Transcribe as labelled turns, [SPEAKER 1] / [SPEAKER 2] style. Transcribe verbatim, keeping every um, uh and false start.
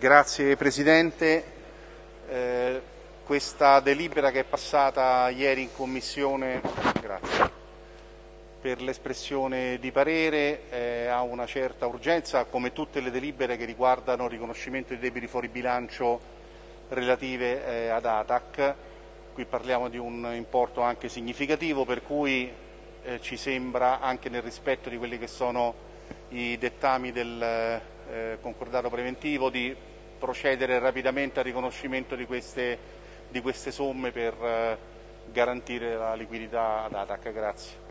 [SPEAKER 1] Grazie Presidente. Eh, questa delibera che è passata ieri in Commissione, grazie, per l'espressione di parere eh, ha una certa urgenza, come tutte le delibere che riguardano il riconoscimento di debiti fuori bilancio relative eh, ad A T A C. Qui parliamo di un importo anche significativo, per cui eh, ci sembra, anche nel rispetto di quelli che sono i dettami del eh, concordato preventivo, di procedere rapidamente al riconoscimento di queste, di queste somme per eh, garantire la liquidità ad A T A C. Grazie.